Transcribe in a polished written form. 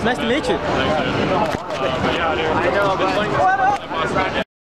Nice to meet you. Thanks, dude. But yeah, dude. I know, but...